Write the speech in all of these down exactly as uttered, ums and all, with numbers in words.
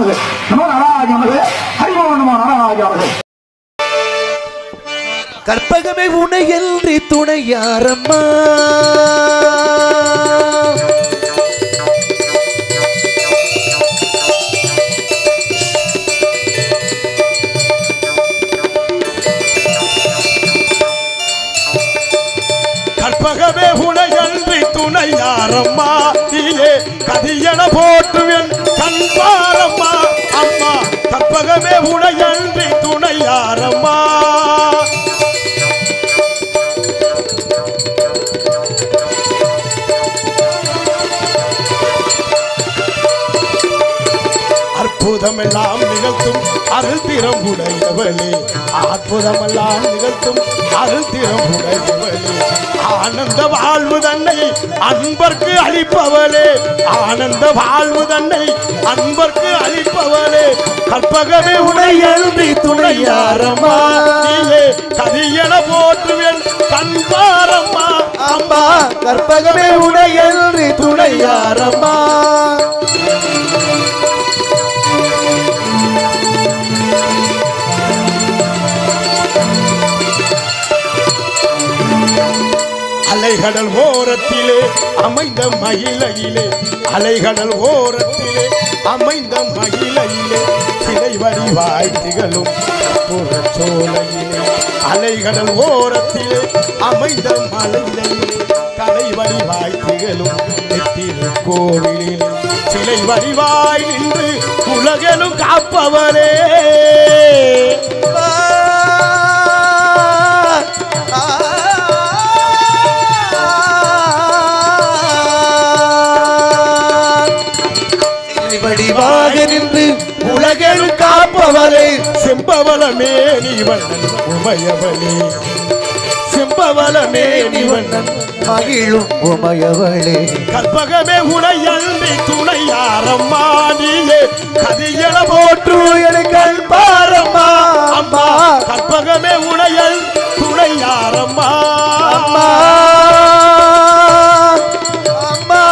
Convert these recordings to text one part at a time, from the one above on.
நமது நமோ நாராஜ நமது ஹரிமோ நமோ நாராஜ நமது. கற்பகமே உனையன்றி துணையாரம்மா கற்பகமே உனையன்றி துணையாரம்மா நீயே கதியன போற்றுவேன் கண்பாரம்மா அம்மா. கற்பகமே உனையன்றி துணையாரம்மா அற்புதமெல்லாம் நிகழ்த்தும் அருள் திறம் உடையவளே அற்புதமெல்லாம் நிகழ்த்தும் அருள் திறம் உடையவளே ஆனந்த வாழ்வு தன்னை அன்பர்க்கு அளிப்பவளே ஆனந்த வாழ்வு தன்னை அன்பர்க்கு அளிப்பவளே. கற்பகமே உனையன்றி துணையாரம்மா நீயே கதியன போற்றுவேன் கண்பாரம்மா அம்மா. கற்பகமே உனையன்றி துணையாரம்மா அலைகடல் ஓரத்திலே அமைந்த மகிழையிலே அலைகடல் ஓரத்திலே அமைந்த மகிழையிலே சிலை வடிவாய் திகழும் புறச்சோலையிலே அலைகடல் ஓரத்திலே அமைந்த மலையிலே கலை வடிவாய் திகழும் திருக்கோவிலிலே சிலை வடிவாய் நின்று உலகெனும் காப்பவரே. வடிவாக நின்று உலகெனும் காப்பவரே செம்பவளமே நீ வண்ணன் உமையவளே செம்பவளமே நீ வண்ணன் மகிழும் உமையவளே. கற்பகமே உனையன்றி துணையாரம்மா நீயே கதியன போற்று எனக்கு பாரம்மா அம்மா. கற்பகமே உனையல் துணையாரம்மா அம்மா அம்மா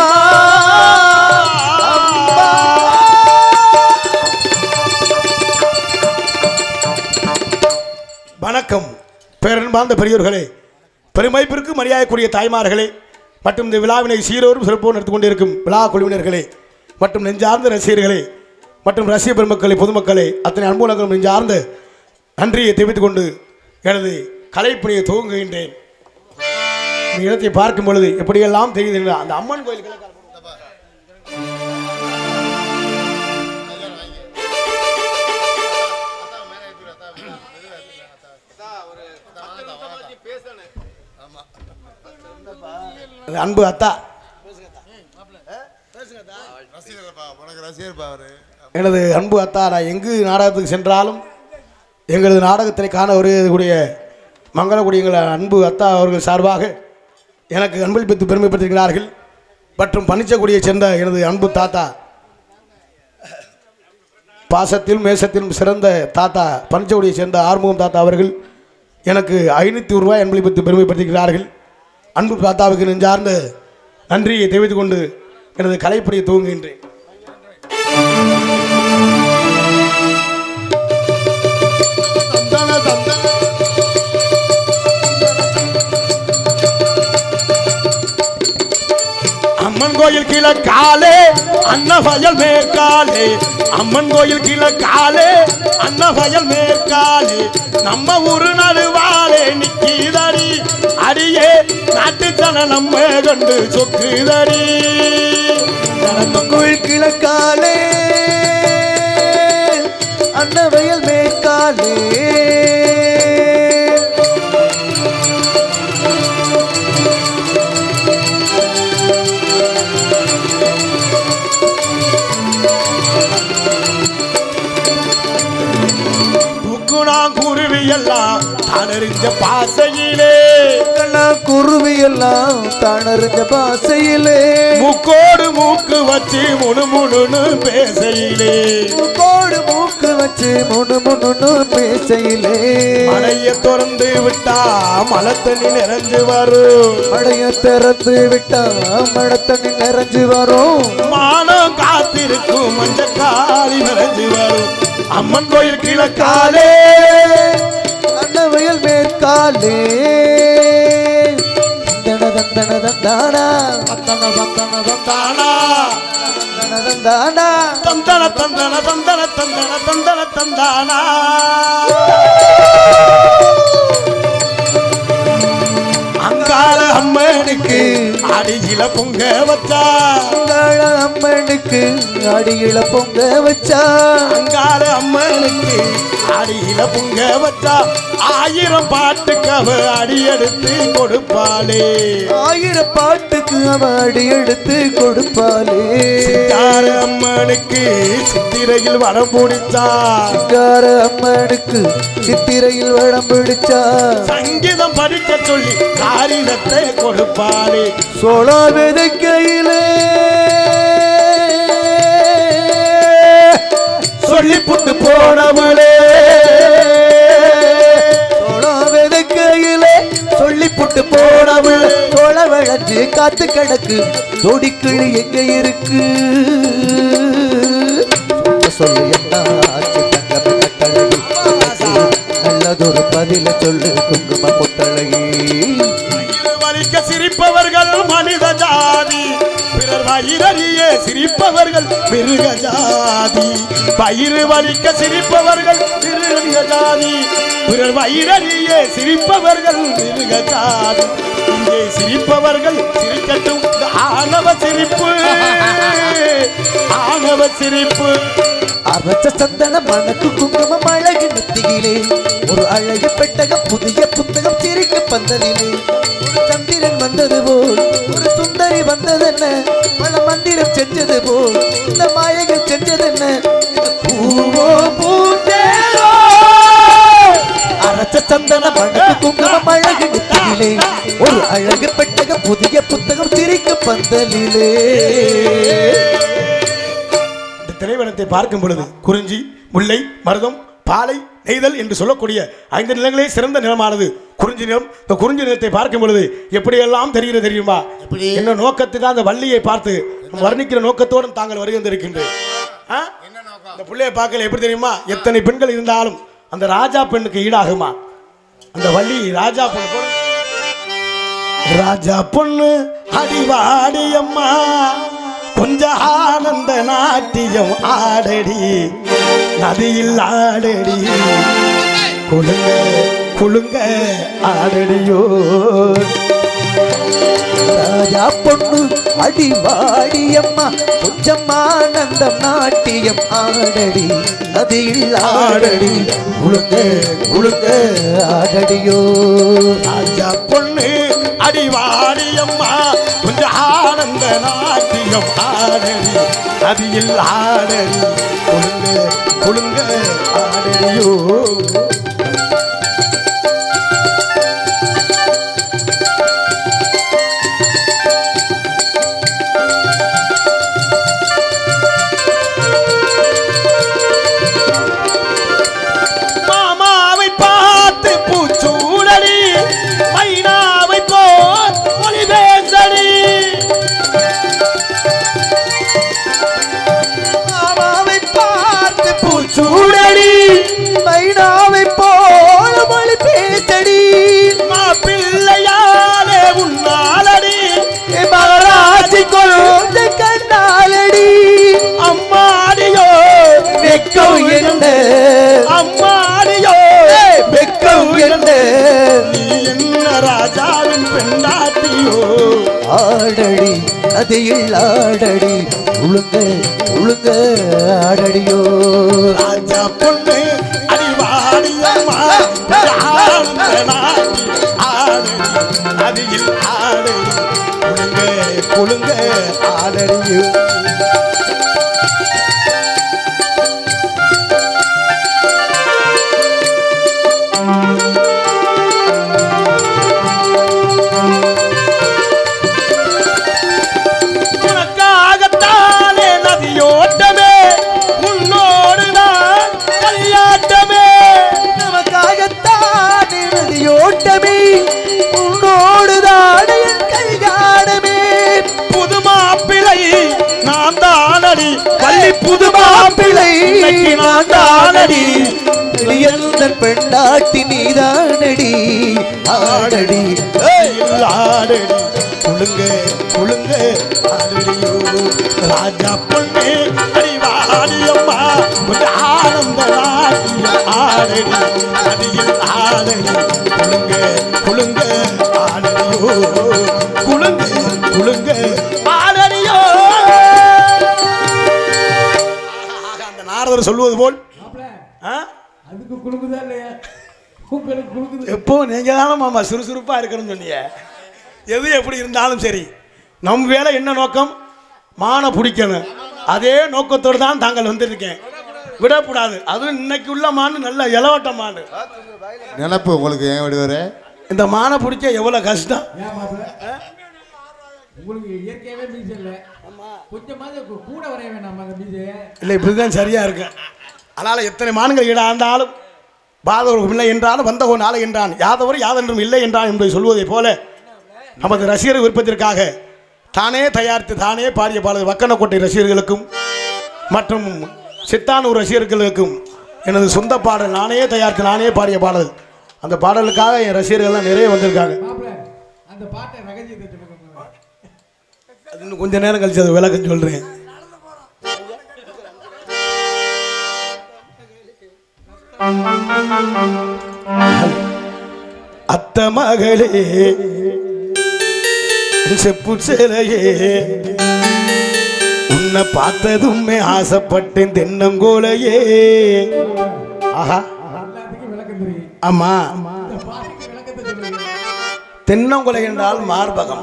வணக்கம். பேரன்பார்ந்த பெரியோர்களே, பெருமைப்பிற்கு மரியாதைக்குரிய தாய்மார்களே மற்றும் இந்த விழாவினை சீரோரும் சிறப்போடு நடத்தி கொண்டிருக்கும் விழா குழுவினர்களே மற்றும் நெஞ்சார்ந்த ரசிகர்களே மற்றும் ரசிக பெருமக்களே பொதுமக்களே அத்தனை அன்புலகம் நெஞ்சார்ந்த நன்றியை தெரிவித்துக் கொண்டு எனது கலைப்பணியை துவங்குகின்றேன். இந்த இடத்தை பார்க்கும் பொழுது எப்படியெல்லாம் தெரியுது அந்த அம்மன் கோயில் அன்பு அத்தா எனது அன்பு அத்தா நான் எங்கு நாடகத்துக்கு சென்றாலும் எங்களது நாடகத்தை காண வருகக்கூடிய மங்களக்குடி எங்கள் அன்பு அத்தா அவர்கள் சார்பாக எனக்கு அன்பளிப்பித்து பெருமைப்படுத்துகிறார்கள். மற்றும் பனிச்சக்குடியை சேர்ந்த எனது அன்பு தாத்தா பாசத்திலும் மேசத்திலும் சிறந்த தாத்தா பனிச்சக்குடியை சேர்ந்த ஆறுமுகம் தாத்தா அவர்கள் எனக்கு ஐநூற்றி ஒரு ரூபாய் அன்பளிப்பித்து பெருமைப்படுத்துகிறார்கள். அன்பு தாத்தாவுக்கு நெஞ்சார்ந்த நன்றியை தெரிவித்துக் கொண்டு எனது கலைப்பணியை துவங்குகின்றேன். அம்மன் கோயில் கிழக்காலே அன்னவயல் மேற்காலே அம்மன் கோயில் கிழக்காலே அன்னவயல் மேற்காலே நம்ம ஊரு நடுவாலே நிக்கிதடி அடியே நாட்டுத்தன நம்ம கண்டு சொக்குதடி. அம்மன் கோயில் கிழக்காலே அன்னவயல் மேற்காலே குருவியெல்லாம் தானறிஞ்ச பாசையிலே குருவியெல்லாம் தானறிஞ்ச பாசையிலே முக்கோடு மூக்கு வச்சு முணு முணுன்னு பேசையிலே முக்கோடு மூக்கு வச்சு முணு முணுன்னு பேசையிலே மழைய திறந்து விட்டா மழை தண்ணி நிறைஞ்சு வரும் மழைய திறந்து விட்டா மழை தண்ணி நிறைஞ்சு வரும் மானம் காத்திருக்கும் மஞ்சக்காரி நிறைஞ்சு அம்மன் கோயில் கிழக்காலே அன்னவயல் மேற்காலே தன தன தந்தானா தந்தன தந்தன தந்தானா தந்தானா தந்தன தந்தன தந்தன தந்தன தந்தன தந்தானா அங்காள அம்மனுக்கு அடியில பொங்க வச்சா அங்காள அம்மனுக்கு அடியில பொங்க வச்சா அங்காள அம்மனுக்கு அடியில பொங்க வச்சா ஆயிரம் பாட்டுக்கு அவ அடி எடுத்து கொடுப்பாளே ஆயிரம் பாட்டுக்கு அவ அடி எடுத்து கொடுப்பாளே சிங்கார அம்மனுக்கு சித்திரையில் வடம் பிடிச்சா சிங்கார அம்மனுக்கு சித்திரையில் வடம் பிடிச்சா சங்கீதம் படிக்க சொல்லி காரிதத்தை கொடுப்பாளே சோளா விதைக்கையிலே சொல்லி புட்டு போனவளே சோளா விதைக்கையிலே சொல்லி புட்டு போனவள் சோள விளைஞ்சு காத்து கிடக்கு ஜோடிக்கிளி எங்க இருக்கு சொல்லு என்ன ஆச்சு தங்கமே கட்டழகி நல்லதொரு பதில சொல்லு குங்கும பொட்டழகி வலிக்க சிரிப்பவர்கள் மனித ஜாதி பிறர் வயிறறிய சிரிப்பவர்கள் மிருக ஜாதி பயிறு வலிக்க சிரிப்பவர்கள் மிருக ஜாதி பிறர் வயிறறிய சிரிப்பவர்கள் மிருக ஜாதி இங்கே சிரிப்பவர்கள் சிரிக்கட்டும் ஆணவ சிரிப்பு ஆணவ சிரிப்பு அரச சந்தன மணக்கு குங்குமம் அழகு நெத்தியிலே ஒரு அழகு பெட்டகம் புதிய புத்தகம் சிரிக்க பந்தலிலே ஒரு சந்திரன் வந்தது போல் ஒரு சுந்தரி வந்ததென்ன பல மந்திரம் செஞ்சது போல் இந்த மாயங்கள் செஞ்சதென்ன இது பூவோ பூந்தேரோ அரச சந்தன மணக்கு குங்குமம் அழகு நெத்தியிலே ஒரு அழகு பெட்டகம் புதிய புத்தகம் சிரிக்க பந்தலிலே திரைப்படத்தை பார்க்கும் பொழுது குறிஞ்சி முல்லை மருதம் பாலை நெய்தல் என்று சொல்லக்கூடிய ஐந்து நிலங்களே சிறந்த நிலமானது குறிஞ்சி நிலம். இந்த குறிஞ்சி நிலத்தை பார்க்கும் பொழுது எப்படியெல்லாம் தெரிகிறது தெரியுமா? என்ன நோக்கத்துக்கு அந்த வள்ளியை பார்த்து வர்ணிக்கிற நோக்கத்தோடு தாங்கள் வருகின்றிருக்கின்றேன். இந்த பிள்ளையை பார்க்கல எப்படி தெரியுமா? எத்தனை பெண்கள் இருந்தாலும் அந்த ராஜா பெண்ணுக்கு ஈடாகுமா? அந்த வள்ளி ராஜா பொண்ணு ராஜா பொண்ணு அடிவாடி அம்மா கொஞ்ச ஆனந்த நாட்டியம் ஆடடி நதியில் ஆடடி குலுங்க குலுங்க ஆடடியோ ராஜா பொண்ணு அடிவாடி அம்மா கொஞ்சம் ஆனந்தம் நாட்டியம் ஆடடி நதியில் ஆடடி குலுங்க குலுங்க ஆடடியோ ராஜா பொண்ணு அடிவாடி அம்மா கொஞ்ச ஆனந்த நாட்டியம் ஆடடி நதியில் ஆடடி குலுங்க குலுங்க ஆடடியோ சூடடி மைனாவை போல மொழி பேசடி மாப்பிள்ளையாலே உன்னாலடி மகராசி கொழுந்த கண்ணாலடி அம்மாடியோ வெக்கம் என்ன அம்மாடியோ வெக்கம் என்ன நீ என்ன ராஜாவின் பெண்டாட்டியோ ஆடடி நதியில் ஆடடி உளுங்க உளுங்க ஆடடியோ ராஜா பொண்ணு அடிவாடி அம்மா நாட்டி ஆடடி நதியில் ஆடடி குலுங்க குலுங்க ஆடடியோ புது மாப்பிள்ளை நான் ஆடடி எந்தன் பெண்டாட்டி நீதானடி ஆடடி ஆடடி குழுங்க குழுங்க ஆடடியோ ராஜா பொண்ணே அடிவாடியம்மா கொஞ்சம் ஆனந்த நாட்டியம் ஆடடி அடியில் ஆடடி குழுங்க குழுங்க ஆடடியோ குழுங்க குழுங்க ஆடடியோ. அந்த நாரதர் சொல்லுவது போல் அதுக்கு குழுக்குதா இல்லையா? உங்களுக்கு குழுக்குது. எப்போ நீங்க தானே மாமா சுறுசுறுப்பா இருக்கணும்னு சொன்னீங்க. எது எப்படி இருந்தாலும் சரி, நம் வேலை என்ன நோக்கம்? மானை பிடிக்கணும். அதே நோக்கத்தோடு தான் தாங்கள் வந்திருக்கேன். விடக்கூடாது. அதுவும் இன்னைக்கு உள்ள மானு நல்ல இளவட்ட மானு நினப்பு உங்களுக்கு. ஏன் விடுவார இந்த மானை பிடிக்க எவ்வளவு கஷ்டம். உங்களுக்கு இயற்கையாவே மீசை இல்லை, கொஞ்சமாவது கூட வரைய வேண்டாம் அந்த மீசை இல்லை. இப்படிதான் சரியா இருக்கு. அதனால எத்தனை மான்கள் ஈட ஆண்டாலும் பாதவர்கள் இல்லை என்றாலும் வந்தகோ நாளை என்றான் யாதவர் யாதென்றும் இல்லை என்றான் என்பதை சொல்வதை போல நமது ரசிகர் விருப்பத்திற்காக தானே தயாரித்து தானே பாடிய பாடல் வக்கனக்கோட்டை ரசிகர்களுக்கும் மற்றும் சித்தானூர் ரசிகர்களுக்கும் எனது சொந்த பாடல் நானே தயாரித்து நானே பாடிய பாடல். அந்த பாடலுக்காக என் ரசிகர்கள்லாம் நிறைய வந்திருக்காங்க. அந்த பாட்டை ரகசியத்தை சொல்லுங்க. அது இன்னும் கொஞ்ச நேரம் கழிச்சு அதை விளக்கம் சொல்றேன். அத்த மகளே செப்பு சேலையே உன்னை பார்த்ததுமே ஆசைப்பட்டேன் தென்னங்கோலையே. ஆஹா ஆமா, தென்னங்கொலை என்றால் மார்பகம்.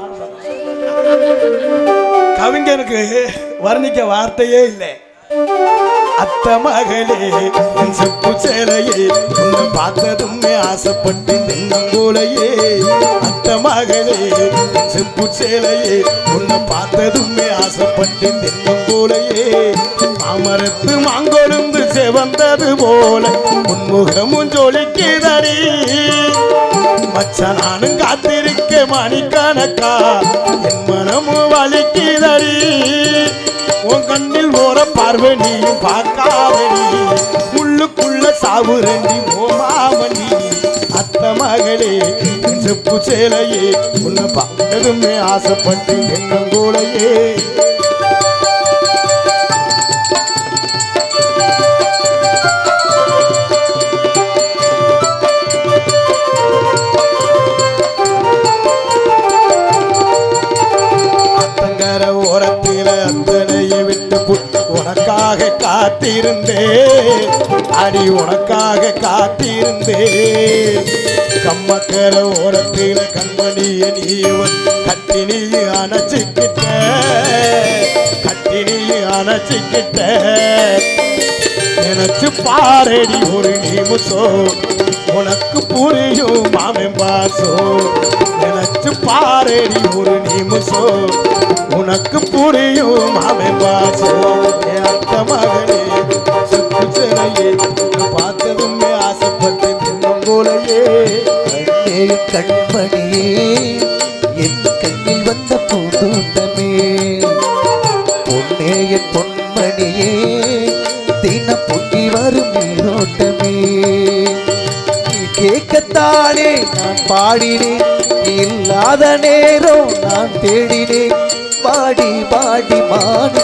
கவிஞருக்கு வர்ணிக்க வார்த்தையே இல்லை. அத்த மகளே செப்பு சேலையே உன்னை பார்த்ததுமே ஆசைப்பட்டேன் தென்னங்கோலையே. அத்த மகளே செப்பு சேலையே உன்னை பார்த்ததுமே ஆசைப்பட்டேன் தென்னங்கோலையே. அமரத்து மாங்கொழுந்து செவந்தது போல உன்முகமும் ஜொலிக்குதடி. மச்ச நானும் காத்திருக்க மணிக்கணக்கா என் மனமும் வலிக்குதடி. உன் கண்ணில் ஓர பார்வை நீயும் பார்க்காதடி உள்ளுக்குள்ள சாவுரண்டி ஓமாமணி. அத்த மகளே செப்பு சேலையே உன்னை பார்த்ததுமே ஆசைப்பட்டு தென்னங்கோலையே. உனக்காக காத்திருந்தே அடி உனக்காக காத்திருந்தே. கம்மக்கர ஓரத்தில கண்மணிய நீவன் கட்டி நீ அணைச்சிக்கிட்ட கட்டி நீ அணைச்சிக்கிட்ட. நினைச்சு பாரடி ஒரு நிமிஷோ உனக்கு புரியும் மாமன் பாசோ. நினைச்சு பாரடி ஒரு நிமிஷோ உனக்கு புரியும் மாமன் பாசோ. அத்த மகளே செப்பு சேலையே பார்த்ததுமே ஆசைப்பட்டு தென்னங்கோலையே. கண்மணியே என் கண்ணில் வந்த பூந்தோட்டமே பொன்னே என் பொன்மணியே தின பொங்கி வரும் நீரோட்டமே. நீ கேட்கத்தானே நான் பாடினேன், இல்லாத நேரம் நான் தேடினேன். பாடி பாடி மானே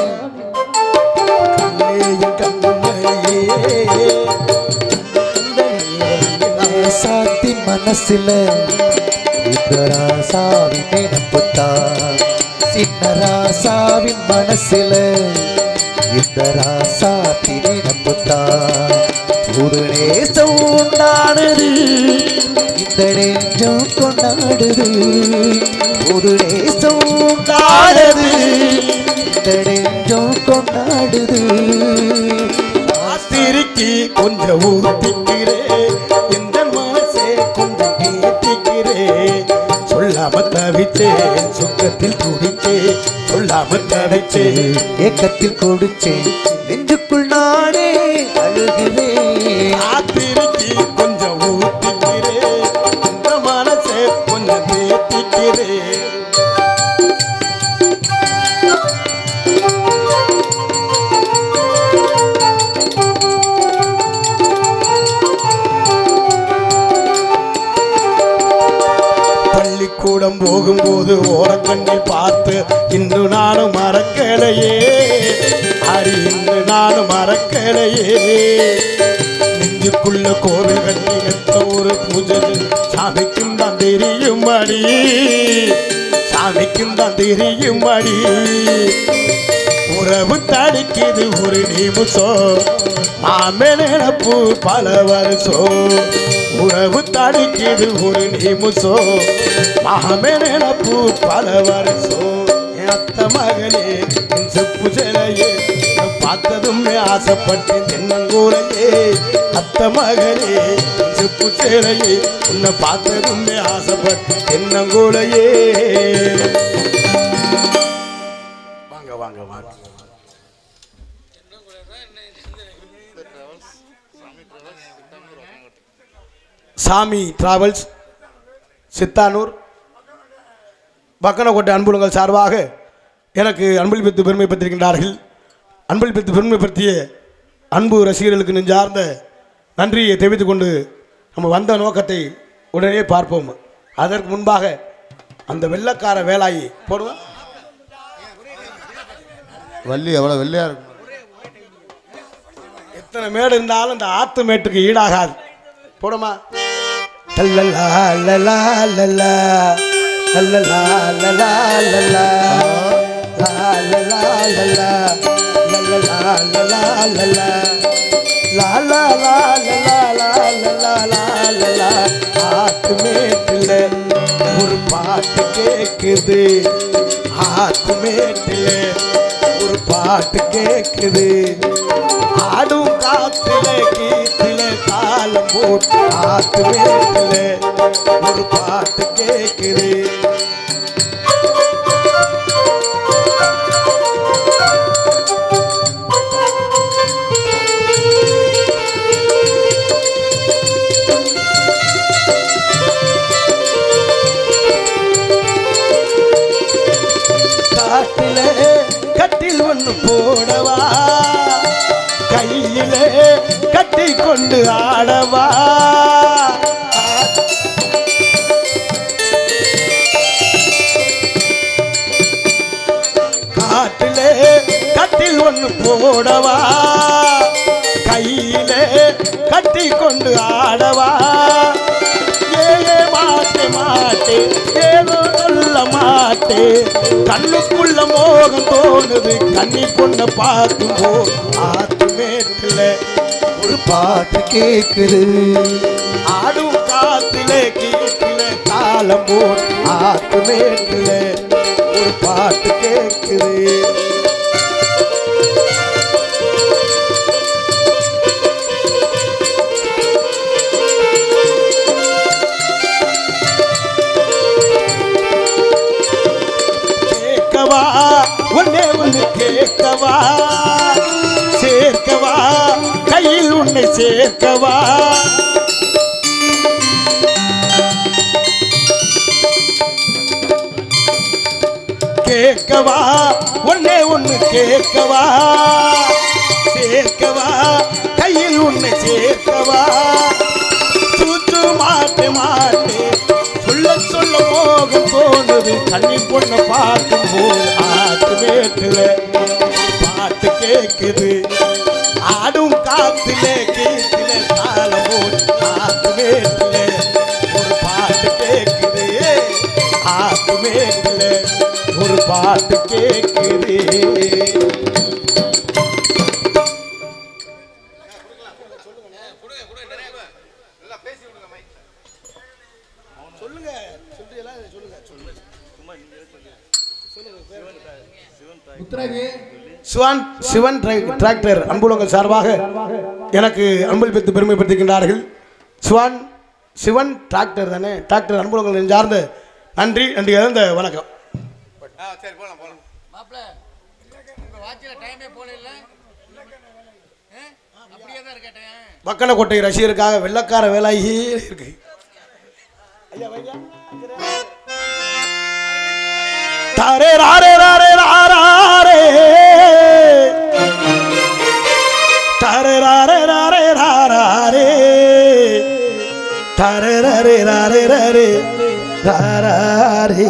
சாத்தி மனசுல இந்த ராசாவின் நினைப்புத்தான். சின்ன ராசாவின் மனசுல இந்த ராசாத்தி நினைப்புத்தான். ஒரு நேசம் உண்டானது இந்த நெஞ்சம் கொண்டாடுது. ஒரு நேசம் உண்டானது இந்த நெஞ்சம் கொண்டாடுது. ஆத்திரிக்கு கொஞ்சம் ஊத்திக்கிறே இந்த மனசே கொஞ்சம் கேட்டிக்கிறே. சொல்லாம தவிச்சே சுக்கத்தில் குடிச்சே சொல்லாம தவிச்சே ஏக்கத்தில் கொடுச்சே நெஞ்சுக்குள் நானே அழுகிறேன். ஆத்திரிக்கு கொஞ்சம் ஊத்திக்கிறே இந்த மனசே கொஞ்சம் கேட்டிக்கிறே. பள்ளிக்கூடம் போகும்போது ஓரக்கண்ணில் பார்த்து இன்று நானும் மறக்கலையே ஹரி இன்று நானும் மறக்கலையே நெஞ்சுக்குள்ள கோவில் கட்டி எத்த ஒரு பூஜை சாமிக்கும் தான் தெரியும் அடி சாமிக்கும் தான் தெரியும் அடி உறவு தடிக்குது ஒரு நிமிஷம் மாமே நினப்பு பல வருஷம் உறவு தடிக்குது ஒரு நிமிஷம் மாமே நினப்பு பல வருஷம் என் அத்த மகளே என் செப்பு சிலையே பார்த்ததும் ஆசைப்பட்டு தென்னங்கூரையே அத்த மகளே என் செப்பு சிலையே உன்னை பார்த்ததும் ஆசைப்பட்டு தென்னங்கூரையே வாங்க வாங்க வாங்க சாமி டிராவல்ஸ் சித்தானூர் பக்கனக்கோட்டை அன்புலங்கள் சார்பாக எனக்கு அன்பளிப்பித்து பெருமைப்படுத்தியிருக்கின்றார்கள். அன்பளிப்பித்து பெருமைப்படுத்திய அன்பு ரசிகர்களுக்கு நெஞ்சார்ந்த நன்றியை தெரிவித்துக் கொண்டு நம்ம வந்த நோக்கத்தை உடனே பார்ப்போம். அதற்கு முன்பாக அந்த வெள்ளக்கார வேலாயி போடுவோம். வள்ளி எவ்வளோ வெள்ளையா இருக்கும். எத்தனை மேடு இருந்தாலும் இந்த ஆத்து மேட்டுக்கு ஈடாகாது. போடுமா லல்லலா லல்லா லல்லா லல்லலா லல்லா லல்லா லல்லலா லல்லா லல்லலா லல்லா லல்லா லாலா லாலா லாலா லாலா ஆத்து மேட்டுல ஒரு பாட்டு கேக்குது ஆத்து மேட்டுல ஒரு பாட்டு கேக்குது ஆடும் காத்துல கீத்துல தாளம் போட்டு ஆத்து மேட்டுல ஒரு பாட்டு கேக்குது காட்டில கட்டில் ஒன்று போடவா கையிலே கட்டி கொண்டு ஆடவா காட்டிலே கட்டில் ஒன்று போடவா கையிலே கட்டி கொண்டு ஆடவா ஏ மாட்டே மாட்டே ஏதோ சொல்ல மாட்டே கண்ணுக்குள்ள மோகம் தோணுது கண்ணி பொண்ண பார்க்கும் போ ஆத்து மேட்டுல ஒரு பாட்டு கேக்குது ஆடும் காத்துல கீத்துல தாளம் போட்டு ஆத்து மேட்டுல ஒரு பாட்டு கேக்குது ஒன்னே ஒன்று கேட்கவா சேர்க்கவா கையில் உன்னை சேர்க்கவா கேட்கவா ஒன்னே ஒன்று கேட்கவா சேர்க்கவா கையில் உன்னை சேர்க்கவா சூச்சு மாட்டு மாட்டு சொல்ல சொல்ல மோகம் தோணுது கண்ணி பொண்ண பார்க்கும் போது ஆத்து மேட்டுல பாட்டு கேக்குது ஆடும் காத்துல கீத்துல தாளம் போட்டு ஆத்து மேட்டுல ஒரு பாட்டு கேக்குது ஆத்து மேட்டுல ஒரு பாட்டு கேக்குது சிவன் சிவன் டிராக்டர் அன்புலங்கள் சார்பாக எனக்கு அன்பளிப்பித்து பெருமைப்படுத்துகின்றார்கள். சிவன் சிவன் டிராக்டர் தானே டிராக்டர் அன்புலங்கள் சார்ந்த நன்றி நன்றி இழந்த வணக்கம். பக்கனக்கோட்டை ரசிகருக்காக வெள்ளக்கார வேலாயி இருக்கு. தாரே ராரே ராரே ராரே தாரே ராரே ராரே ராரே தாரே ராரே ராரே ராரே தாராரே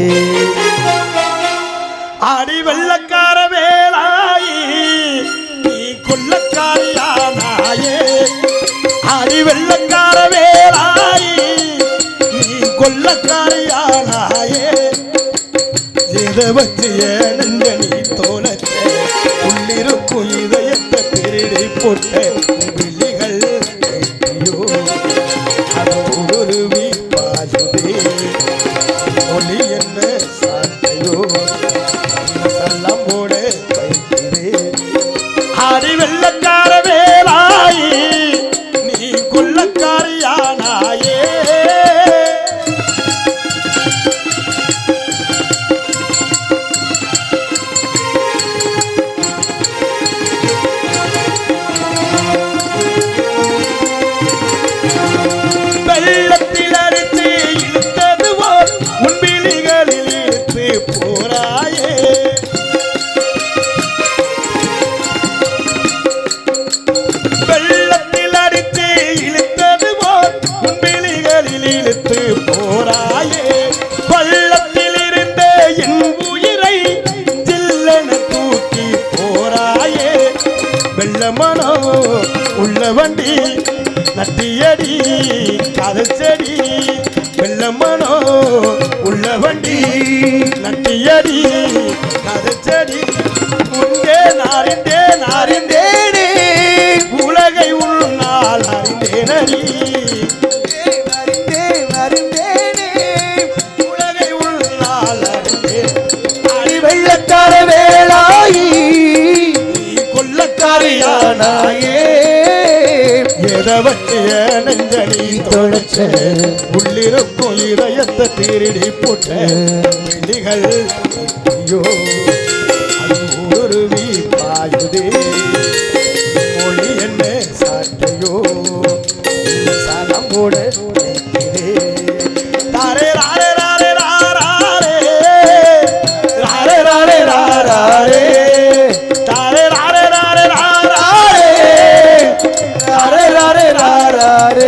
ஆடி வெள்ளக்கார வேலாயி நீ கொள்ளக்காரியானாயே ஆடி வெள்ளக்கார வேலாயி நீ கொள்ளக்காரியானாயே எதை வச்சு நெஞ்ச நீ தோலச்ச உள்ளிருக்கும் இதயத்தை திருடி போட்ட விழிகள் கேட்டியோ அது உருவி பாயுதே ஒளி என்ன சாட்டையோ சல்லம் போட வைக்கிறே ஆடி வெள்ளக்கார வேலாயி நீ கொள்ளக்காரியானாயே வெள்ளத்தில் அடித்து இழுத்தது போல் உன் விழிகளில் இழுத்து போராயே வெள்ளத்தில் அடித்து இழுத்தது போல் உன் விழிகளில் இழுத்து போராயே பள்ளத்தில் இருந்த என் உயிரை ஜில்லென தூக்கி போராயே வெள்ளமனோ உள்ள வண்டி நட்டியடி காதல் செடி வெள்ளமனோ உள்ள வண்டி நட்டியடி காதல் செடி உண்டே நாரிண்டே நாரிண்டேனே உலகை உள்நாள் அறிந்தேனடி உலகை உள்நாள் அறிந்தேன் அடி வெள்ளக்கார வேலாயி நீ கொள்ளக்காரியானாயே எதவற்றிய நெஞ்சனி தொலைச்ச உள்ளிருக்கும் இதயத்தை திருடி போட்ட விழிகள் ஐயோ அது உருவி பாயுதே மொழி என்ன சாட்டையோ சனம் போட தாரே ராரே ராரே ராரே ராரே ராரே ராரே தாரே ராரே ராரே ராரே ராரே ராரே ராரே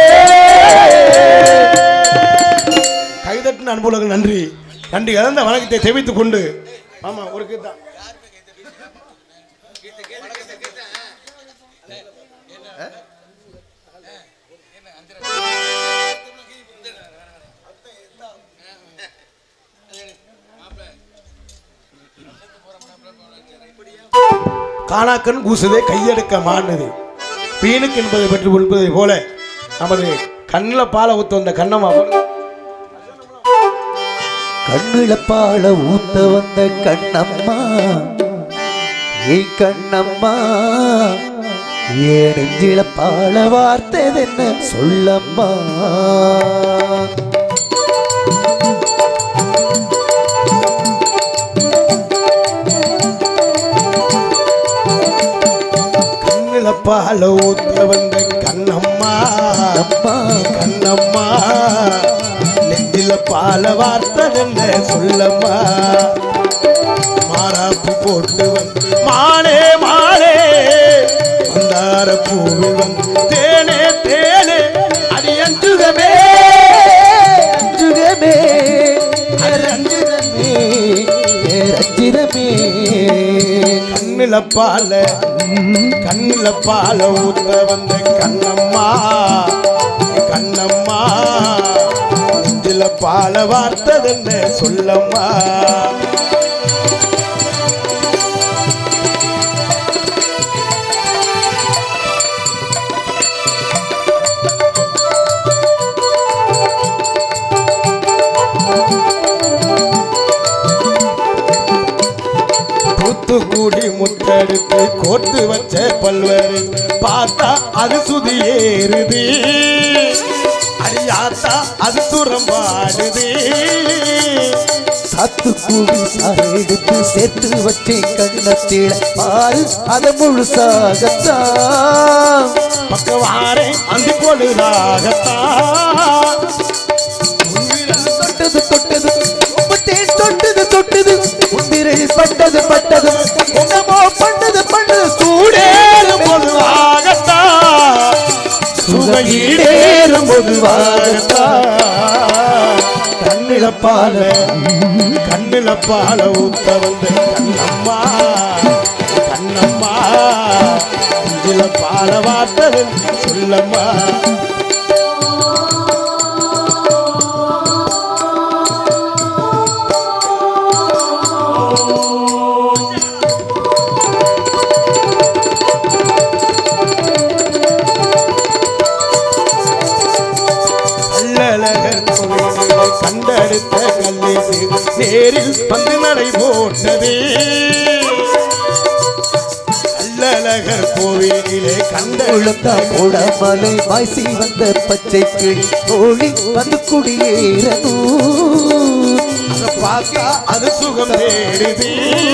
கைதட்டின அன்புலகம் நன்றி நன்றி கலந்த வணக்கத்தை தெரிவித்துக் கொண்டு ஆமா ஒரு கீதம் காணாக்கன் கூசுதே கையெடுக்க மாண்டது பீனுக்கு என்பதை பற்றி ஒன்பதை போல நமது கண்ணில் பாலை ஊத்த வந்த கண்ணம்மா கண்ணுல பால ஊத்த வந்த கண்ணம்மா ஏ கண்ணம்மா ஏ நெஞ்சில பால வார்த்தது என்ன சொல்லம்மா கண்ணில் பால ஊத்த வந்த கண்ணம்மா கண்ணம்மா நெஞ்சில பால வார்த்ததென்ன சொல்லம்மா மாறாப்பு போட்டு வந்து மாலே மாலே மந்தார பூவில் வந்து தேனே தேனே அடி அஞ்சுகமே அஞ்சுகமே ரஞ்சிதமே ரஞ்சிதமே கண்ணில பால கண்ணில பால ஊத்த வந்த கண்ணம்மா கண்ணம்மா நெஞ்சில பால வார்த்ததென்ன சொல்லம்மா கூடி முத்தெடுத்து கோர்த்து வச்ச பல்வரு பார்த்தா அது சுதியேறுது அடியாத்தா அது துறம்பாடுது சாத்து கூடி எடுத்து சேர்த்து வச்சேன் கண்ணத்தில பாரு அத முழுசாகத்தான் பக்கவாரே அந்த பொழுதாகத்தான் தொட்டது தொட்டது தேன் தொட்டது தொட்டது உந்திரில் பட்டது பட்டது என்னமோ பண்ணது பண்ணது சூடேறும் பொதுவாகத்தான் சுவையீடேறும் பொதுவாகத்தான் பால கண்ணுல பால ஊத்த வந்த கண்ணம்மா கண்ணம்மா நெஞ்சில பால வார்த்தது சொல்லம்மா கண்டெடுத்த கல்லேசு நேரில் பந்து நடை போட்டதே அல்லழகர் கோவிலே கண்டுள்ளதா போடாமலை வாய்சி வந்த பச்சை கிளி தோழி வந்து குடியேறணும் பார்த்தா அது சுகம் தேடுதே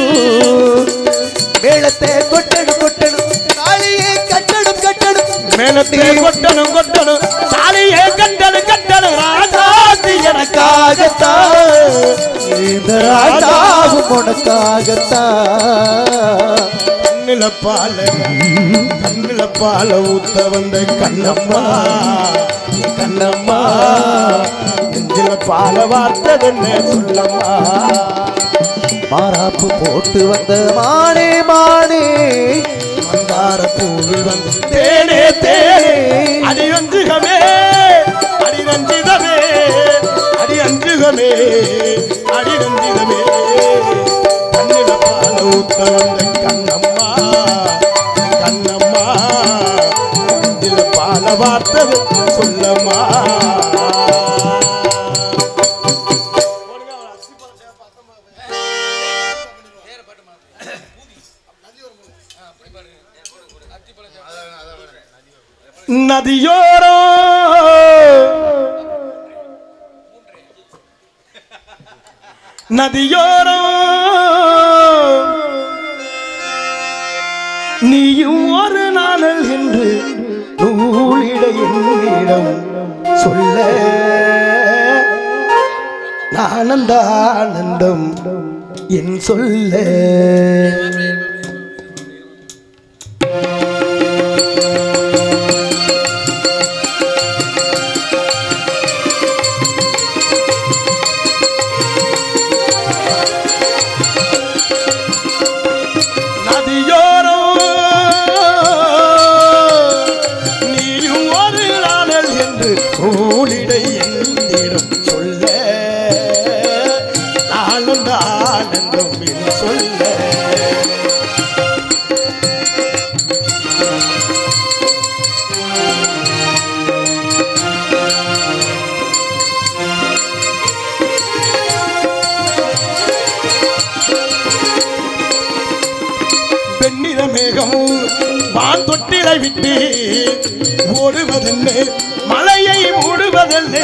மேளத்தை கொட்டணும் கொட்டணும் தாலியை கட்டணும் கட்டணும் மேளத்தை கொட்டணும் கொட்டணும் தாலியை கட்டணும் கட்டணும் ராஜாதி எனக்காகத்தான் இந்த ராஜாவும் உனக்காகத்தான் கண்ணுல பால கண்ணுல பால ஊத்த வந்த கண்ணம்மா கண்ணம்மா நெஞ்சில பால வார்த்ததென்ன சொல்லம்மா மாறாப்பு போட்டு வந்த மானே மானே மந்தார பூவில் வந்து தேனே தேனே அடி அஞ்சுகமே அடி ரஞ்சிதமே அடி அஞ்சுகமே அடி ரஞ்சிதமே கண்ணில பால ஊத்த வந்த கண்ணம்மா கண்ணம்மா நெஞ்சில பால வார்த்தது சொல்லம்மா நதியோரோ நதியோரோ நீயும் ஒரு நாளல் என்று நூலிட என்னிடம் சொல்ல ஆனந்த ஆனந்தம் என் சொல்ல வான் தொட்டிலை விட்டு ஓடுவதென்ன மலையை மூடுவதென்ன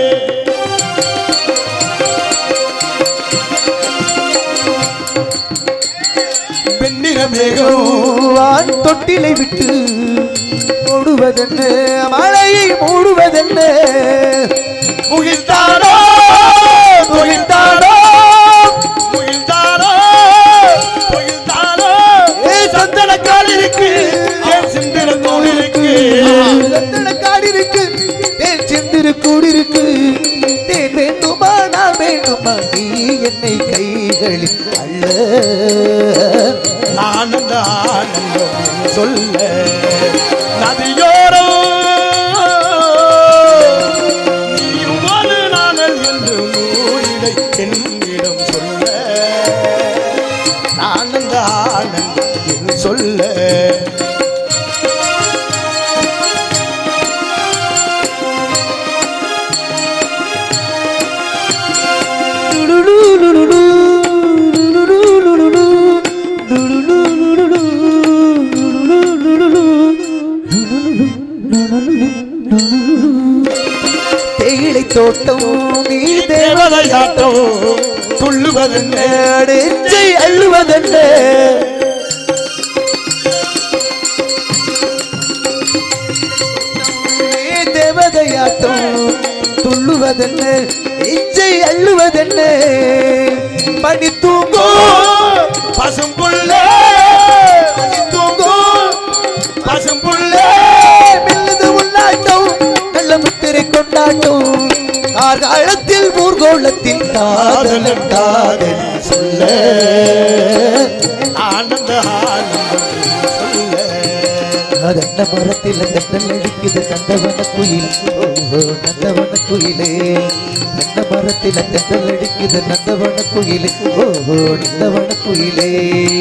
வெண்ணிற மேகம் வான் தொட்டிலை விட்டு ஓடுவதென்ன மலையை மூடுவதென்ன முகில்தாரோ முகில்தாரோ முகில்தாரோ முகில்தாரோ சந்தன கால் இருக்கு சிந்திர தோல் இருக்கு சந்தன கால் இருக்கு தேன் சிந்திர கூடு இருக்கு தேன் வேண்டுமா நான் வேண்டுமா நீ என்னை கைகளில் அள்ள ஆனந்த ஆனந்தம் சொல்ல நதியோரோ நீயும் ஒரு நாளல் என்று நூலிடை என்னிடம் சொல்ல ஆனந்த ஆனந்தம் என் சொல்ல தேயிலை தோட்டம் நீ தேவதையாட்டம் துள்ளுவதென்ன நெஞ்சை அள்ளுவதென்ன தேவதையாட்டம் துள்ளுவதென்ன நெஞ்சை அள்ளுவதென்ன பனி தூங்கோ பசும்புள்ளே பனி தூங்கோ பசும்புள்ளே மெல்லது உள்ளாட்டம் நல்ல முத்திரை கொண்டாட்டம் கார்காலத்தில் ஊர்கோளத்தில் காதலன் காதலி சொல்ல ஆனந்த ஆனந்தம் சொல்ல அதண்ட மரத்தில் தண்டல் அடிக்குது நந்தவன குயில் ஓ நந்தவன குயிலே நந்த மரத்தில் தண்டல் அடிக்குது நந்தவன குயிலே ஓ நந்தவன குயிலே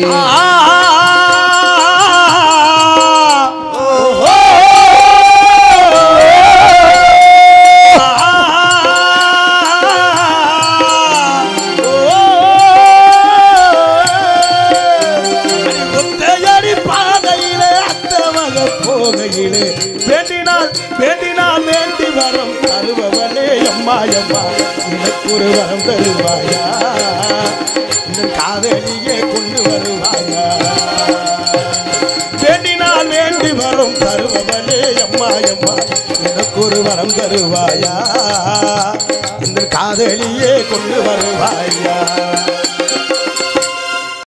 வேண்டினால் வேண்டினால் வேண்டி வரம் தருபவளே அம்மா அம்மா எனக்கு ஒரு வரம் தருவாயா இந்த காதலியே கொண்டு வருவாயா வேண்டினால் வேண்டி வரம் தருபவளே அம்மா அம்மா எனக்கு ஒரு வரம் தருவாயா இந்த காதலியே கொண்டு வருவாயா